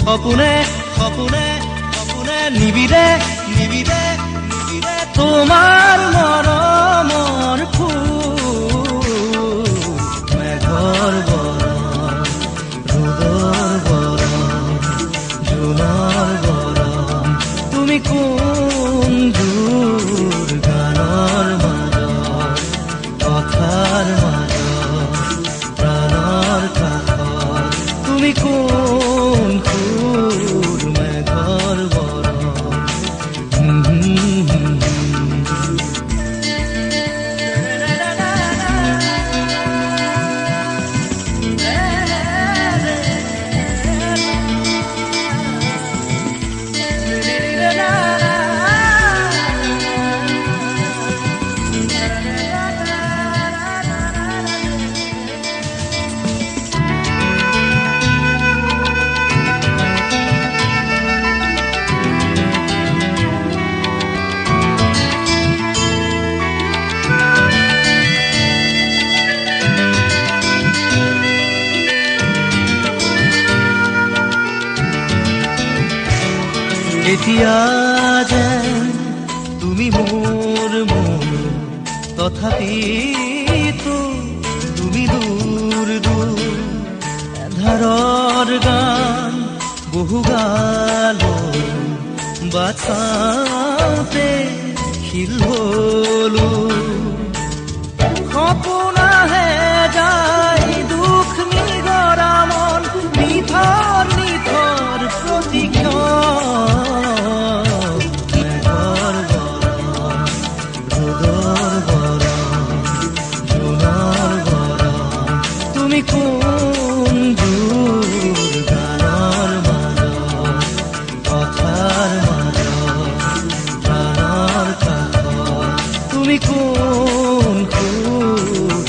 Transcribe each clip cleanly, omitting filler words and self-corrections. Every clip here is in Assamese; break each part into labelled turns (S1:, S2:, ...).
S1: সপোনে সপোনে সপোনে নিবিৰে নিবিৰে নিবিৰে তোমাৰ মৰমৰ ফুল মেঘৰ বৰণ ৰ'দৰ বৰণ জোনাৰ বৰণ তুমি কোন দূৰ গানৰ মাজত কথাৰ মাজত প্ৰাণৰ কাষত তুমি কোন সুৰ মেঘৰ বৰণ এতিয়া যেন তুমি মোৰ মন তথাপিতো তুমি দূৰ দূৰ এধাৰৰ গান বহু গালো বাচাওঁতে শিল হলো সপোন আহে যায় দুখ নিগৰা মন নিথৰ নিথৰ প্ৰতিক্ষণ কোন দূৰ গানৰ মাজত কথাৰ মাজত প্ৰাণৰ কাষত তুমি কোন সুৰ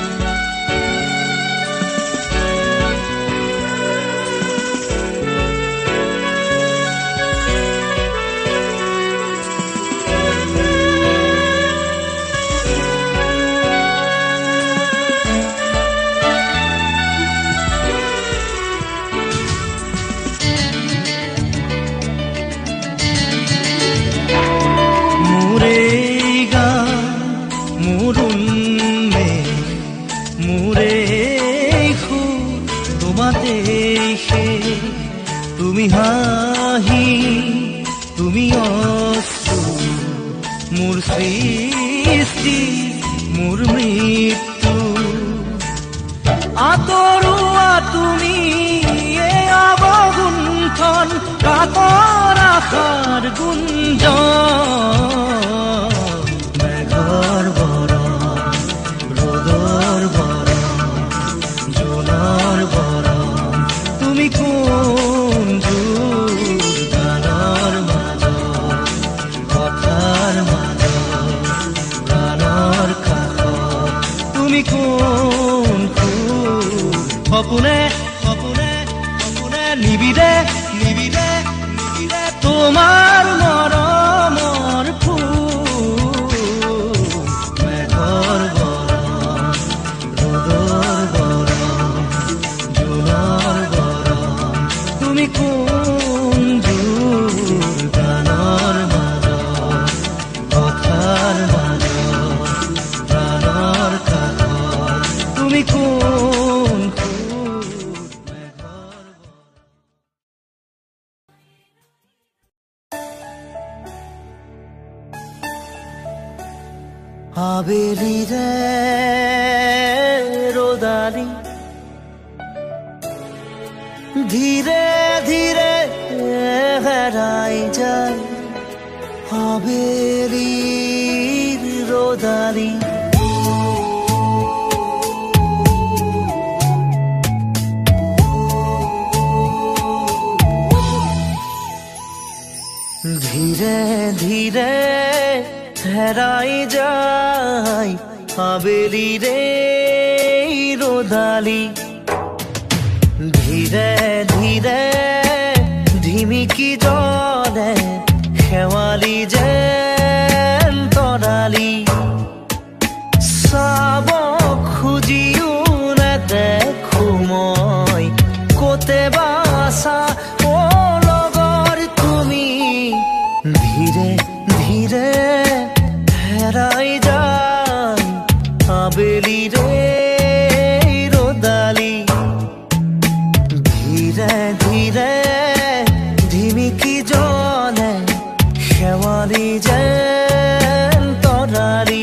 S1: তুমি হাঁহি তুমি অশ্ৰু মোৰ সৃষ্টি মোৰ মৃত্যু আঁতৰোৱা তুমি এই অৱগুণ্ঠন কাকৰ আশাৰ গুঞ্জন মেঘৰ বৰণ ৰ'দৰ বৰণ জোনাৰ বৰণ তুমি কোন দূৰ গানৰ মাজত কথাৰ মাজত প্ৰাণৰ কাষত তুমি কোন সুৰ সপোনে সপোনে সপোনে নিবিৰে নিবিৰে নিবিৰে তোমাৰ মৰমৰ ফুল মেঘৰ বৰণ ৰ'দৰ বৰণ জোনাৰ বৰণ তুমি কোন দূৰ গানৰ মাজত কথাৰ মাজত প্ৰাণৰ কাষত তুমি কোন আবেলিৰে ৰ'দালি ধীৰে ধীৰে হেৰাই যায় আবেলিৰ ৰ'দালি ধীৰে ধীৰে হেৰাই যায় আবেলিৰে ৰ'দালি ধীৰে ধীৰে ধিমিকি জ্বলে শেৱালি যেন তৰালি চাব খুজিও নেদেখো মই ক'তে বাছা ধীরে ধীরে ধিমিকি জলে শেৱালি যেন তৰালি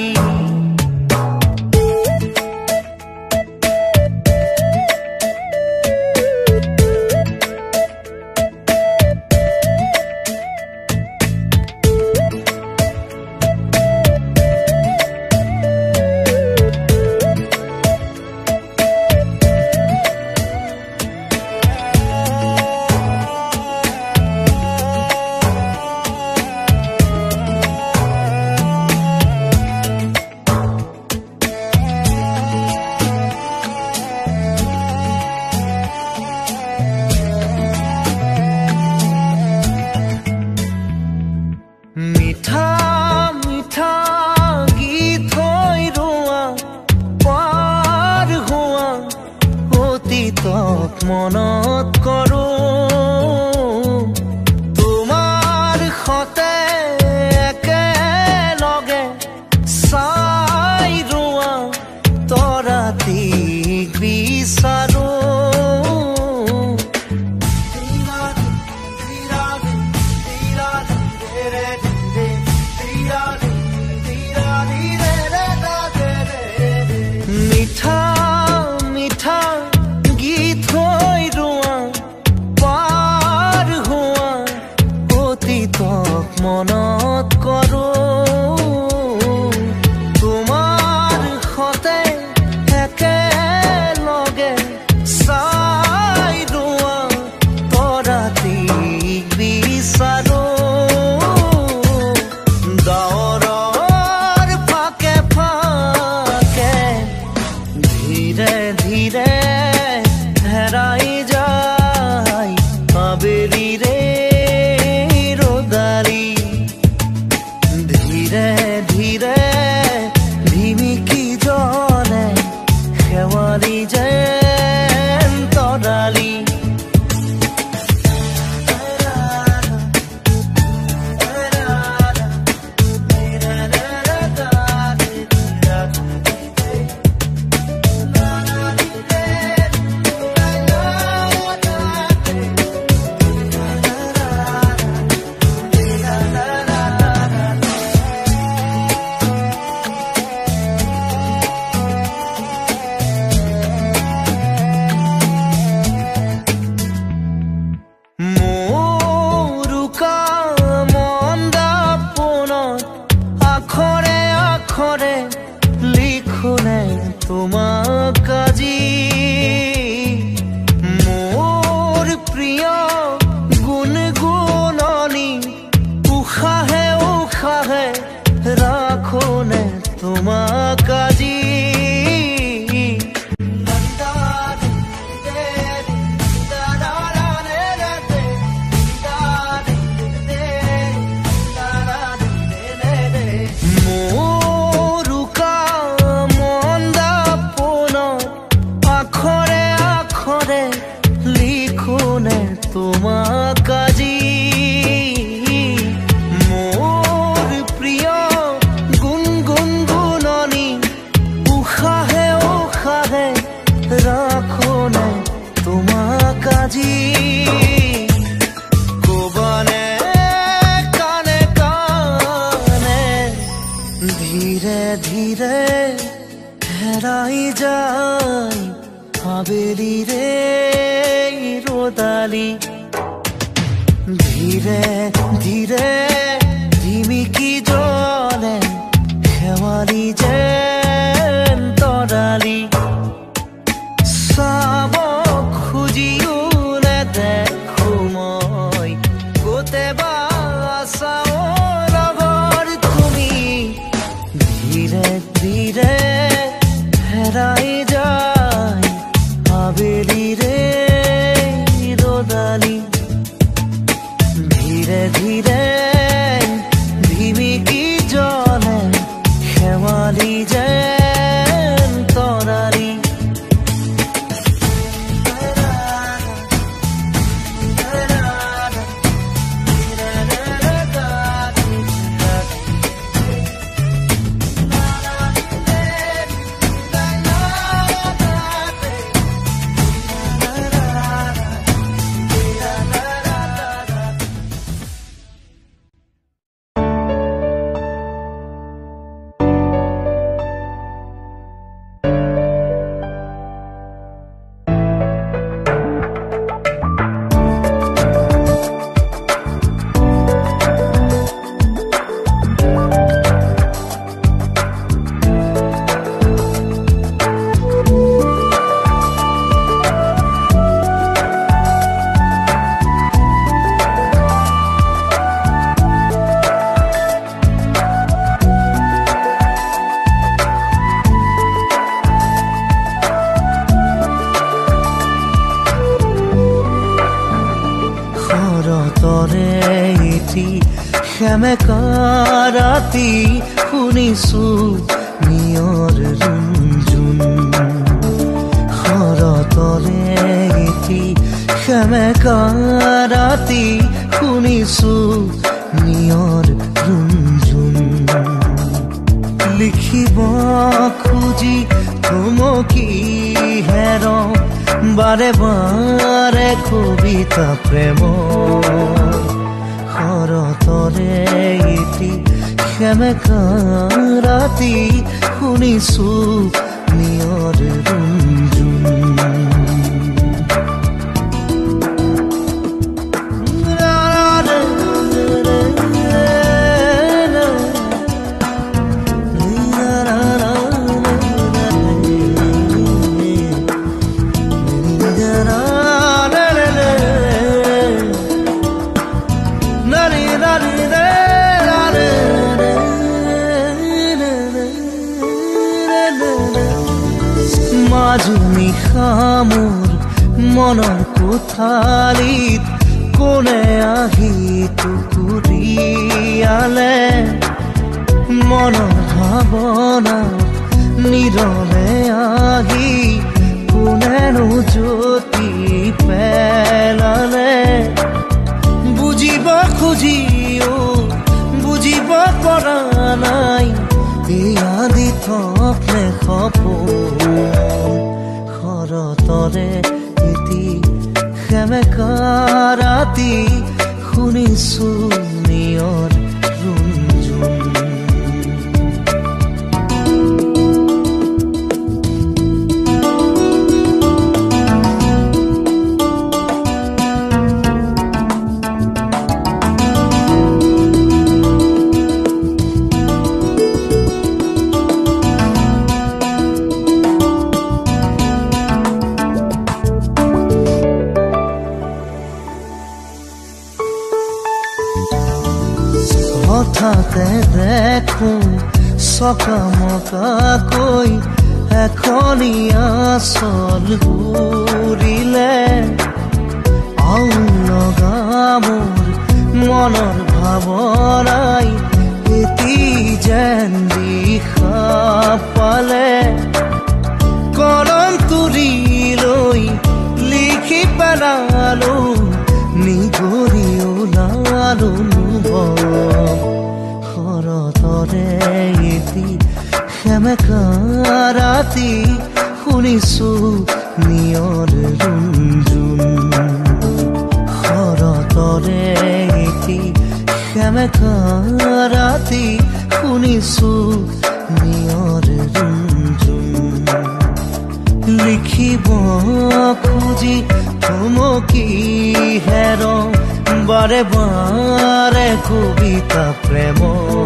S1: মিঠা মিঠা গীত হৈ ৰোৱা পাৰ হোৱা অতীতক মনত কৰোঁ তোমাৰ সতে একেলগে চাই ৰোৱা তৰাটিক বিচাৰোঁ মিঠা মিঠা গীত হৈ ৰোৱা পাৰ হোৱা অতীতক মনত কৰোঁ তোমাৰ সতে একেলগে চাই ৰোৱা তৰাটিক বিচাৰোঁ ধীরে ধীরে হেরাই যায় আবেলি রে রোদালি ধীরে ধীরে ধিমিকি জলে শেৱালি যেন তৰালি আখরে লিখোনে তোমাক আজি মোর প্রিয় গুণগুণনি উশাহে উশাহে রাখোনে তোমাক আজি লিখোনে তোমাক আজি মোর প্রিয় গুণগুণনি উশাহে উশাহে রাখোনে তোমাক আজি কবানে কানে কানে ধীরে ধীরে হেরাই যায় আবেলি রে রোদালি ধীরে ধীরে ধিমিকি জলে শেৱালি যেন তৰালি চাব খুজিও নেদেখো মই গোটেবা আছাও লগৰ তুমি ধীৰে ধীৰে হেৰাই যায় আবেলি রে রোদালি ধীরে ধীরে ধিমিকি জলে শেৱালি যেন তৰালি তৰে এটি সেমেকা ৰাতি শুনিছো নিয়ৰ ৰুণজুণ শৰতৰে এটি সেমেকা ৰাতি শুনিছো নিয়ৰ ৰুণজুণ লিখিব খুজি থমকি হেৰওঁ বাৰে বাৰে কবিতা প্ৰেম শৰতৰে এটি সেমেকা ৰাতি শুনিছো নিয়ৰ ৰুণজুণ মাজুনিশা মোৰ মনৰ কোঠালিত কোনে আহি টুকুৰিয়ালে মনৰ ভাৱনা নিৰলে আহি কোনেনো জ্যোতি পেলালে বুজিব খুজিও বুজিব পৰা নাই এয়া দি থকলে সপোন শৰতৰে এটি সেমেকা ৰাতি শুনিছো নিয়ৰ ৰুণজুণ হঠাতে দেখো চকামকাকৈ এখনীয়া চল ঘূৰিলে আও লগা মোৰ মনৰ ভাৱনাই এটি যেন দিশা পালে কলম তুলি লৈ লিখি পেলালো নিগৰি ওলালো শৰতৰে এটি সেমেকা ৰাতি শুনিছো নিয়ৰ ৰুণজুণ শৰতৰে এটি সেমেকা ৰাতি শুনিছো নিয়ৰ ৰুণজুণ লিখিব খুজি থমকি হেৰওঁ বাৰে বাৰে কবিতা প্ৰেম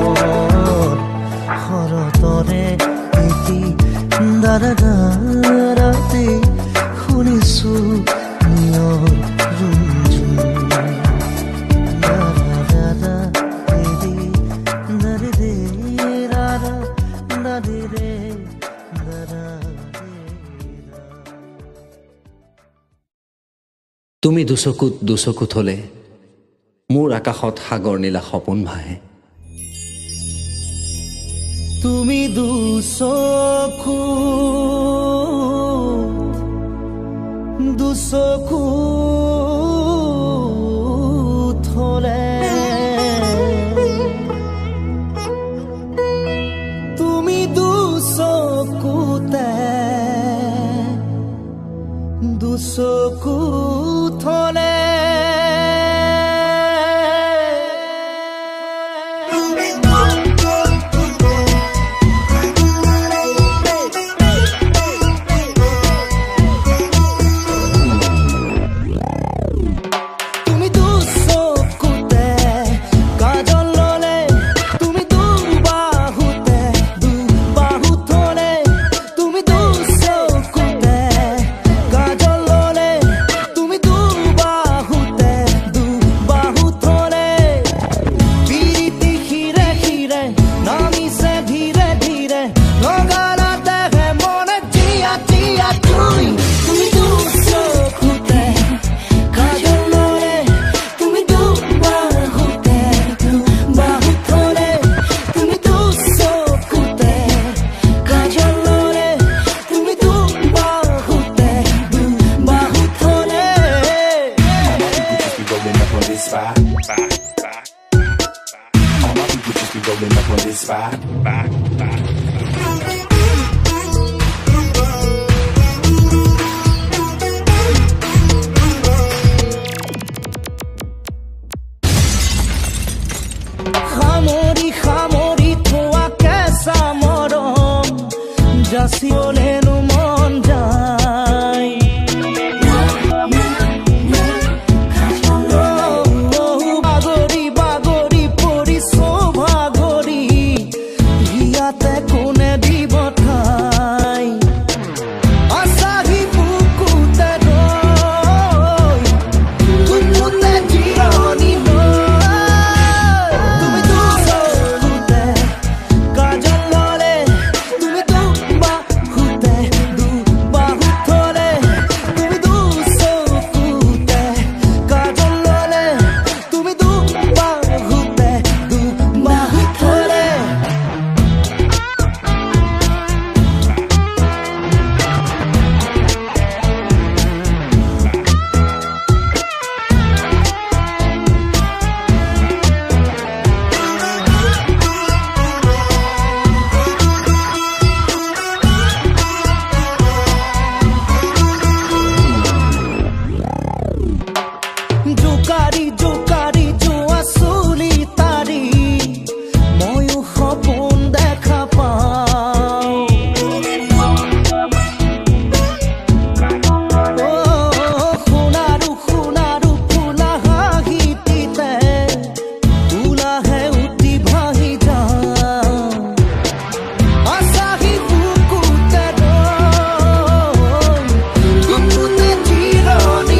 S1: শৰতৰে এটি ৰাতি শুনিছো নিয়ৰ ৰুণজুণ
S2: তুমি দুচকুত দুচকুত হলে মোৰ আকাশত সাগৰ নীলা সপোন ভাহে
S1: তুমি দুচকু দুচকু থলে তুমি দুচকুতে দুচকু থলে
S3: this vibe. All my people just be rolling up on this vibe.
S1: খামৰি খামৰি থোৱা কেঁচা মৰম যাচিবলেনো মন যায় বাগৰি বাগৰি পৰিছো ভাগৰি ইয়াতে কোনে দিব ঠাই আছাহি বুকুতে ৰৈ বুকুতে জিৰণি জোকাৰি জোকাৰি যোৱা চুলি তাৰি ময়ো সপোন দেখা পাওঁ সোণাৰু সোণাৰু ফুলা হাঁহিটিতে ওলাহে উঠি ভাহি যাওঁ আছাহি বুকুতে ৰৈ বুকুতে জিৰণি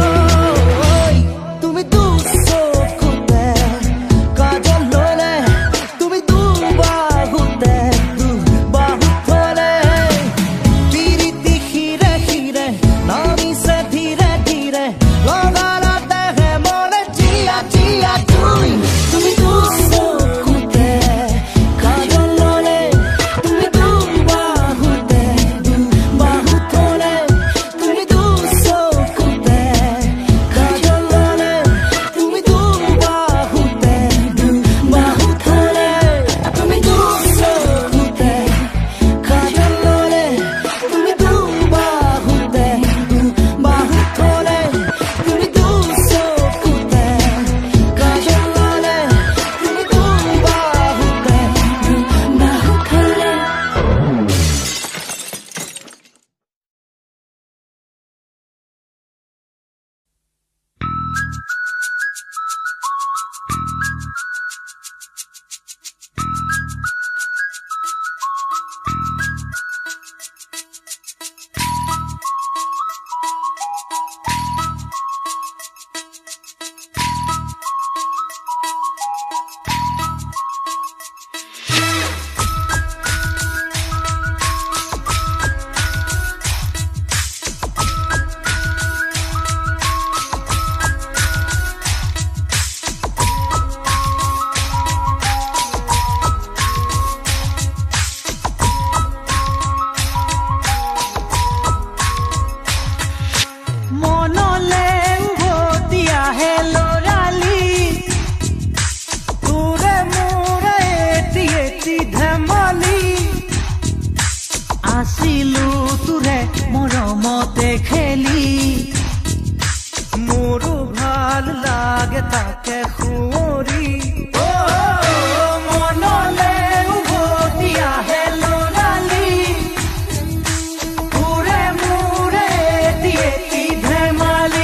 S1: আছিলো তোৰে মৰমতে খেলি মোৰো ভাল লাগে তাকে সুঁৱৰি মনলে উভতি আহে ল'ৰালি তোৰে মোৰে এটি ধেমালি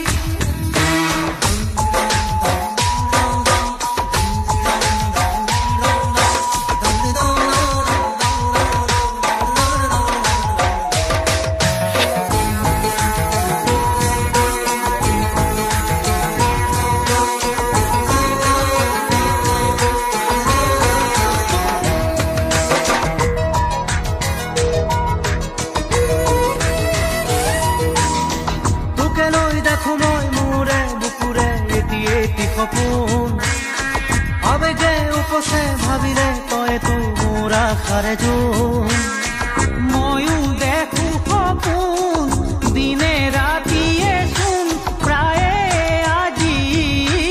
S1: সপোন আবেগে উপচে ভাবিলে তই তো মোৰ আশাৰে জোন ময়ো দেখো সপোন দিনে ৰাতিয়ে চোন প্ৰায়ে আজি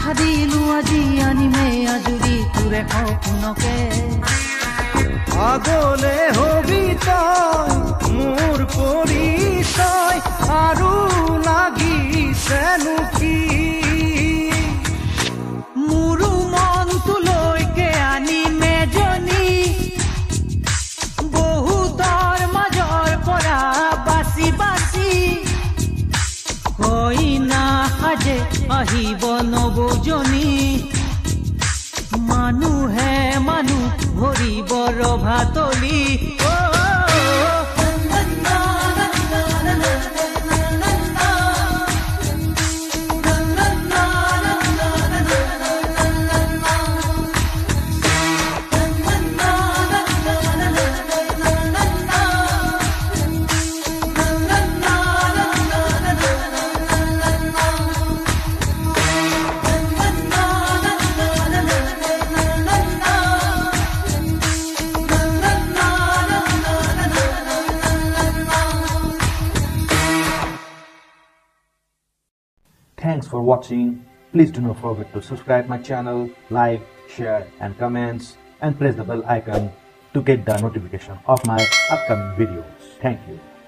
S1: আশা দিলো আজি আনিমে আজুৰি তোৰে সপোনকে আগলে হবি তই মোৰ পৰিচয় আৰু লাগিছেনো কি মোৰো মনটোলৈকে আনিমে জনী বহুতৰ মাজৰ পৰা বাছি বাছি কইনা সাজে আহিব নবজনী মানুহে মানুহ ভৰিব ৰভাতলি
S4: Thanks for watching. Please do not forget to subscribe my channel, like, share and comments and press the bell icon to get the notification of my upcoming videos. Thank you.